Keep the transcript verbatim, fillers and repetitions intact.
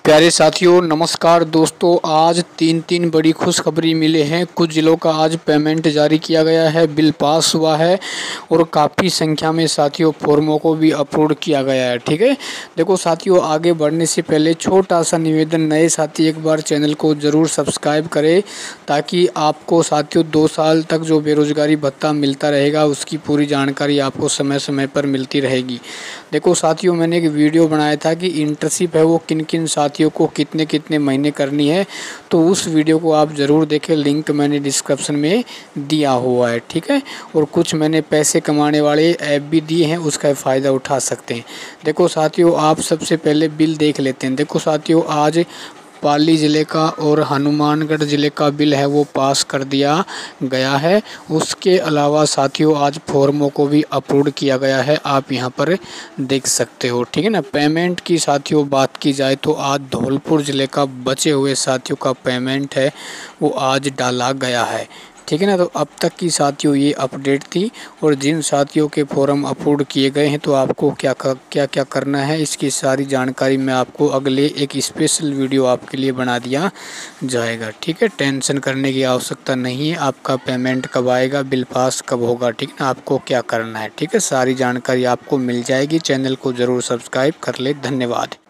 प्यारे साथियों नमस्कार दोस्तों, आज तीन तीन बड़ी खुशखबरी मिले हैं। कुछ जिलों का आज पेमेंट जारी किया गया है, बिल पास हुआ है और काफ़ी संख्या में साथियों फॉर्मों को भी अप्रूव किया गया है। ठीक है, देखो साथियों, आगे बढ़ने से पहले छोटा सा निवेदन, नए साथी एक बार चैनल को ज़रूर सब्सक्राइब करें ताकि आपको साथियों दो साल तक जो बेरोज़गारी भत्ता मिलता रहेगा उसकी पूरी जानकारी आपको समय समय पर मिलती रहेगी। देखो साथियों, मैंने एक वीडियो बनाया था कि इंटर्नशिप है वो किन किन साथियों को कितने कितने महीने करनी है, तो उस वीडियो को आप ज़रूर देखें, लिंक मैंने डिस्क्रिप्शन में दिया हुआ है। ठीक है, और कुछ मैंने पैसे कमाने वाले ऐप भी दिए हैं, उसका फ़ायदा उठा सकते हैं। देखो साथियों, आप सबसे पहले बिल देख लेते हैं। देखो साथियों, आज पाली ज़िले का और हनुमानगढ़ ज़िले का बिल है वो पास कर दिया गया है। उसके अलावा साथियों आज फॉर्मों को भी अप्रूव किया गया है, आप यहां पर देख सकते हो। ठीक है ना। पेमेंट की साथियों बात की जाए तो आज धौलपुर ज़िले का बचे हुए साथियों का पेमेंट है वो आज डाला गया है। ठीक है ना। तो अब तक की साथियों ये अपडेट थी, और जिन साथियों के फॉर्म अप्रूव किए गए हैं तो आपको क्या क्या क्या करना है इसकी सारी जानकारी मैं आपको अगले एक स्पेशल वीडियो आपके लिए बना दिया जाएगा। ठीक है, टेंशन करने की आवश्यकता नहीं है। आपका पेमेंट कब आएगा, बिल पास कब होगा, ठीक है ना, आपको क्या करना है, ठीक है, सारी जानकारी आपको मिल जाएगी। चैनल को ज़रूर सब्सक्राइब कर ले। धन्यवाद।